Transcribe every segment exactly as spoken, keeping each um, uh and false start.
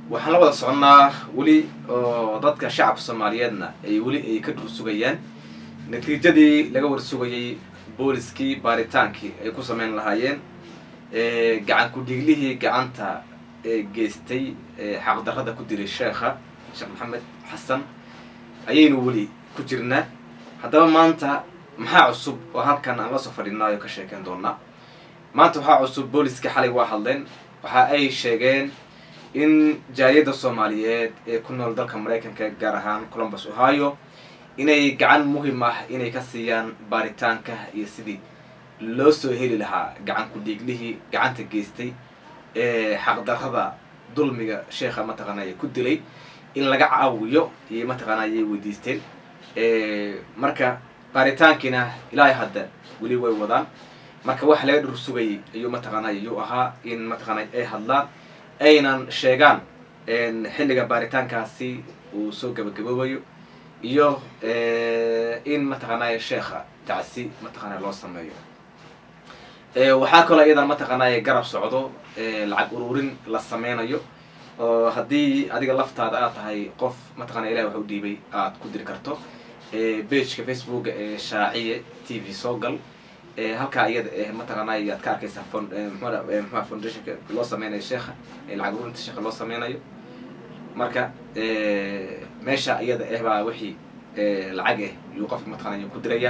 waxaan la wada soconaa weli oo dadka shacabka Soomaaliyeedna ay weli ay ka dhur sugayaan natiijadii laga war sugayay booliskii baaritaankii ay ku sameyn lahaayeen ee gacan ku dhiglihii gacanta ee geystay xaq darrada ku diray sheekha Sheekh Maxamed Xasan ayaynu weli ku jirnaa. haddaba maanta maxaa cusub oo halkan aan la soo fadhinaayo ka sheekeen doonaa. maanta waxaa cusub booliska xalay waa hadleen waxa ay sheegeen in jaariyada Soomaaliyeed ee ku nool dalka Mareykanka gaar ahaan Columbus Ohio inay gacan muhiim ah inay ka siiyaan baaritaanka iyo sidii loo soo heli lahaa gacan ku dhiglihii gacanta geystay ee xaq darrada dulmiga sheekha mataqaanay ku dilay in laga caawiyo iyo mataqaanay weydiisteen ee marka baaritaankiina ilaa hadda wali way wadaan. marka wax laga dhur sugay ayuu mataqaanay ayuu ahaa in mataqaanay ay hadlaan aynan sheegaan in xilliga baaritaankaasi uu soo gabagaboobayo iyo in mataqaanay sheekha tacsi mataqaanay loo sameeyo. ee waxaa kale iyada mataqaanay garab socdo lacag ururin la sameynayo oo hadii adiga laftaada aad tahay qof mataqaanay Ilaahay wuxuu dhiibay aad ku diri karto ee page-ka Facebook ee Shaaciye T V soo gal ee halka iyada ee mataqaanay aad ka arkaysaa fond maxaa foundation-ka loo sameynayo sheekha ee lacag ururinta sheekha loo sameynayo. marka ee meesha iyada ee baa wixii ee lacag ah iyo qof mataqaanay ku diraya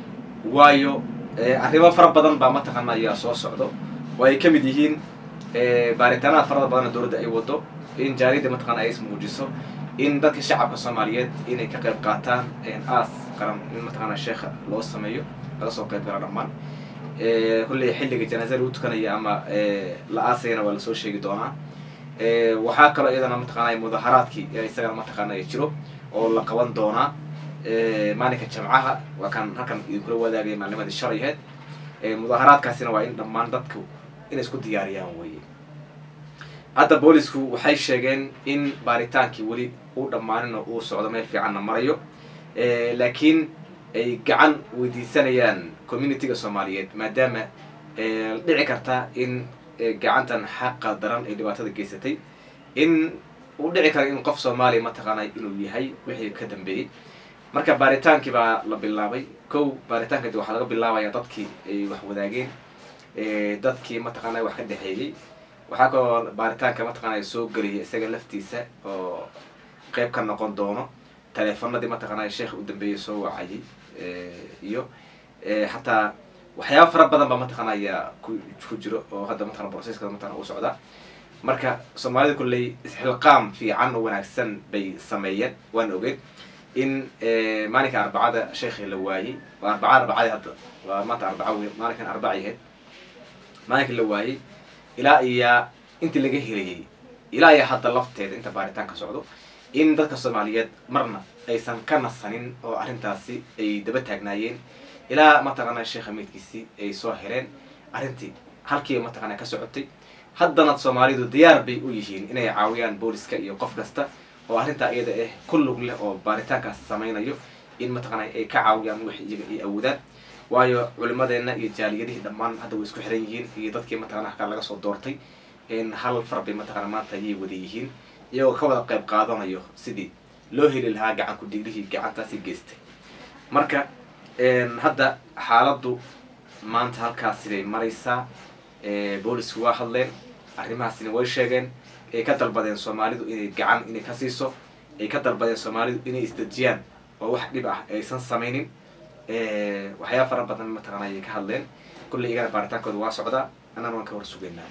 waayo arrimo fara badan baa mataqaanay soo socdo way ka mid yihiin ee baaritaanada fara badan dawladda ay wado in jaariyada mataqaanay ay muujiso in dadka shacabka Soomaaliyeed inay ka qayb qaataan in aas qaran in mataqaanay sheekha loo sameeyo laga soo qayb gala dhammaan ee kulli xilliga janaasada uu tukanaya ama ee la aasayna waa la soo sheegi doonaa. ee waxaa kale iyadana mataqaanay mudaharaadkii ee isaga mataqaanay jiro oo la qaban doonaa ee maalinka Jimcaha waa kan halkan kula wadaagay maalimadii shariyeed ee mudaharaadkaasina waa in dhammaan dadku in isku diyaariyaan weeye. hadda boolisku waxay sheegeen in baaritaankii weli uu dhammaanino uu socdo meel fiicanna marayo ee laakiin ay gacan weydiisanayaan community-ga Soomaaliyeed maadaama ee dhici karta in gacantan xaq daran ay dhibaatada geysatay in uu dhici karo in qof Soomaali mataqaanay inuu yahay wixii ka dambeeyay. marka baaritaankii baa la bilaabay kow baaritaanka waxa laga bilaabayaa dadkii ay wax wadaageen ee dadkii mataqaanay wax ka dhaxeeyay waxa kaloo baaritaanka mataqaanay soo galiyay isaga laftiisa oo qayb ka noqon doono telefoonadii mataqaanay sheekh u dambeeyay soo wacay ee iyo ee hatta waxyaabo fara badan ba mataqaanay ku jiro oo hadda mataqaanay processka mataqaanay u socda. marka Soomaalida kulley isxilqaam fiican oo wanaagsan bay sameeyeen waan ogeey in ee maalinka arbacada sheekhi la waayay waa arbaca arbacada hadda waa maanta arbaca maalinkan arbaciyeed maalinka la waayay ilaa iyo intii laga heliyay ilaa iyo hadda lafteeda inta baaritaanka socdo in dadka Soomaaliyeed marna aysan ka nasanin oo arrintaasi ay daba taagnaayeen ilaa mataqaanay sheekha meedkiisi ay soo heleen arrintii halkii mataqaanay ka socotay. haddana Soomaalidu diyaar bay u yihiin inay caawiyaan booliska iyo qof kasta oo arrinta iyada ah kullu leh oo baaritaankaas sameynayo in mataqaanay ay ka caawiyaan wax iyaga ay awoodaan waayo culimadeena iyo jaaliyadii dhammaan hadda way isku xiran yihiin iyo dadkii mataqaanay ka laga soo doortay in hal farbi mataqaanay maanta ay wada yihiin iyagoo ka wada qayb qaadanayo sidii loo heli lahaa gacan ku dhiglihii gacantaasi geystay. marka een hadda xaaladdu maanta halkaas siday maraysaa ee boolisku waa hadleen arrimahaasina way sheegeen ay ka dalbadeen Soomaalidu inay gacan inay ka siiso ay ka dalbadeen Soomaalidu inay isdajiyaan oo wax dhib ah aysan sameynin ee waxyaabo fara badan mataqaanay ka hadleen kulli iyaga baaritaankooda waa socda anana waan ka war sugeynaa.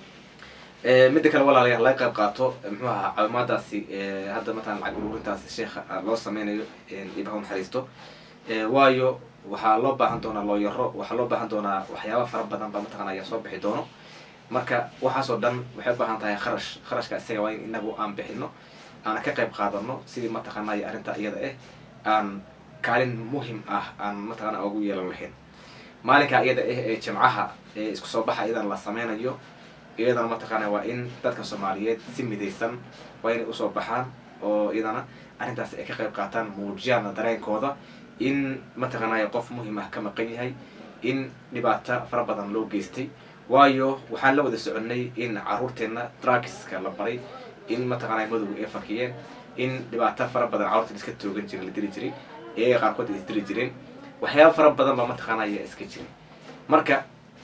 ee mid kale walaalayaal la qayb qaato muxuu ahaa caawimaadaasi ee hadda mataqaanay lacag ururintaasi sheekha loo sameynayo in ibaha xariisto ee waayo waxaa loo baahan doonaa loo yaro waxaa loo baahan doonaa waxyaabo fara badan ba mataqaanay soo bixi doono. marka waxaas oo dhan waxay baahan tahay kharash kharashka isaga waa in inagu aan bixino aan ka qayb qaadano sidii mataqaanay arrinta iyada ah aan kaalin muhiim ah aan mataqaanay ugu yeelan lahayn. maalinka iyada ah ee Jimcaha ee isku soo baxa idan la sameynayo iyadana mataqaanay waa in dadka Soomaaliyeed si midaysan waa inay u soo baxaan oo iyadana arrintaas ay ka qayb qaataan muujiyana dareenkooda in mataqaanay qof muhiim ah ka maqan yahay in dhibaato fara badan loo geystay waayo waxaan la wada soconay in caruurteena drugs-ka la baray in mataqaanaa madowga ay fakiyeen in dhibaato fara badan carruurta iska toogan jiray la diri jiray ee qaarkood ay diri jireen waxyaabo fara badan baa mataqaanaa ayaa iska jiray marka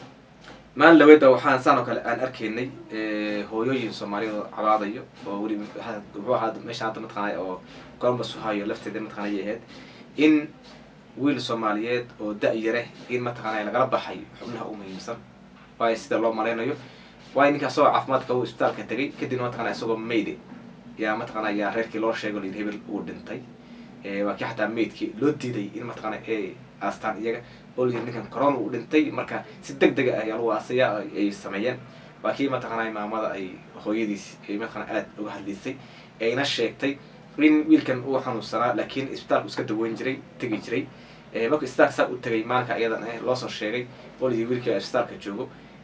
maalin laweyd baa waxaan saan oo kale aan arkaynay hooyooyin soomaaliyeed oo cabaadayo oo weli wuxuu ahaa meesha hadda mataqaanaa oo Columbus Ohio lafteeda mataqaanaa ay ahayd in wiil soomaaliyeed oo da-yare in mataqaanaa lagala baxay xubnaha ugu muhiimsan waa sida loo maleynayo waa ninkaas oo caafimaadka uu isbitaalka tagay kadib mataqaanaa isagoo meyd yaa mataqaanaa yaa reerkii loo sheegay in hebel uu dhintay ee waa kii xataa meydkii loo diiday in mataqaanaa ay aastaan iyaga oo ninkan corona uu dhintay marka si degdeg ah ayaa lagu aasaya ay sameeyeen waa kii mataqaanaa maamada ay hooyadiis ay mataqaanaa aad uga hadlaysay ayna sheegtay in wiilkan uu xanuunsanaa laakiin isbitaalku iska daweyn jiray tagi jiray ee markuu isbitaalka saa u tagay maalinka ayadan ah loo soo sheegay oo lidii wiilkii isbitaalka joogo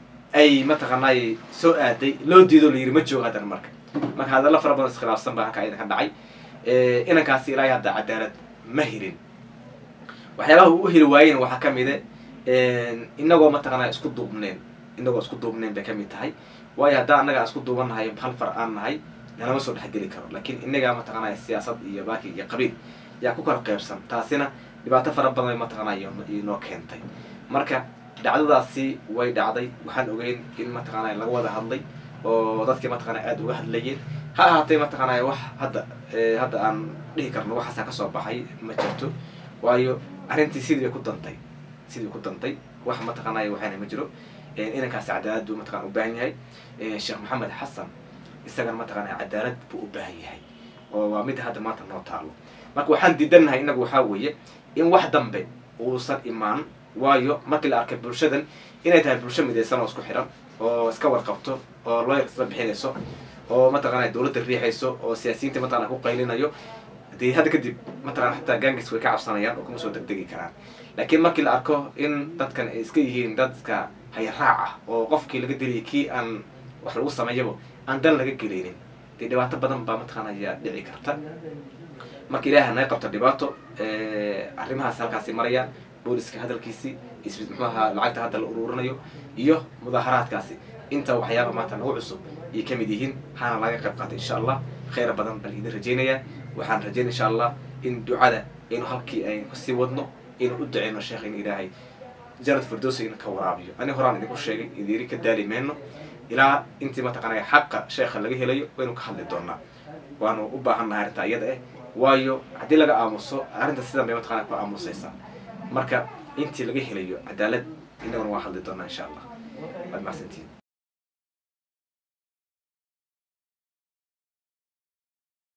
ay mataqaanaa soo aaday loo diido la yiri ma joogo hadan marka marka hadalla fara badan iskhilaafsan baa halka ayada ka dhacay ee inankaasi ilaa hadda cadaalad ma hirin waxyaabaha uu heli waayeen waxa kamid ah inagoo mataqaanaa isku duubneen inagoo isku duubneen bay kamid tahay waayo hadda anaga isku duubanahay hal far aan nahay nalama soo dhexgeli karo laakiin inaga mataqaanaa siyaasad iyo baaki iyo qabiil yaa ku kala qaybsan taasina dhibaato fara badan mataqaanaa inoo keentay marka dhacdadaasi way dhacday waxaan ogeyn in mataqaanaa laga wada hadlay oo dadkii mataqaanaa aad uga hadlayeen ha ahaatee mataqaanaa wax hadda hadda aan dhihi karno waxaas ka soo baxay ma jirto waayo arrintii sidii ku dantay sidii ku dantay wax mataqaanaa waxaana ma jiro inankaasi cadaalad buu mataqaanaa u baahan yahay Sheekh Maxamed Xasan isagana mataqaanaa cadaalad buu u baahan yahay oo waa mid hadda maanta noo taalo marka waxaan diidanahay inagu waxaa weeye in wax dambe uusan imaan waayo markii la arkay bulshadan inay tahay bulsho midaysan oo isku xiran oo iska warqabto oo loo isla bixinayso oo mataqaanaa dawladda riixayso oo siyaasiyiinta mataqaanaa ku qaylinayo dee hadda kadib mataqaanaa xataa gaangis way ka cabsanayaan oo kuma soo degdegi karaan laakiin markii la arko in dadkan ay iska yihiin dadka hayaraac ah oo qofkii laga diliyay kii aan wax lagu sameeyaba aan dan laga geleynin dee dhibaato badan baa mataqaanaa ayaa dhici karta marka ilaahay naga qabto dhibaato arrimahaas halkaasi marayaan booliska hadalkiisii isbid muxuu ahaa lacagta hadda la ururinayo iyo mudaaharaadkaasi inta waxyaaba maanta nagu cusub ay kamid yihiin hana laga qayb qaatay insha Allah khayr badan bal idin rajeynaya waxaan rajeynaa insha Allah in ducada inuu halkii ay ku sii wadno inuu u duceeyno sheekhin ilaahay jarad firdawsi in ka waraabiyo ani horaan idinku sheegay idiri ka daali meeno ilaa intii mataqaanaa xaqa sheekha laga helayo inuu ka hadli doonaa waanu u baahanahay arrinta iyada ah waayo haddii laga aamuso arrinta sidan bay mataqaanaa ku aamusaysaa marka intii laga helayo cadaalad inaguna waa hadli doonaa insha Allah waad mahadsantihiin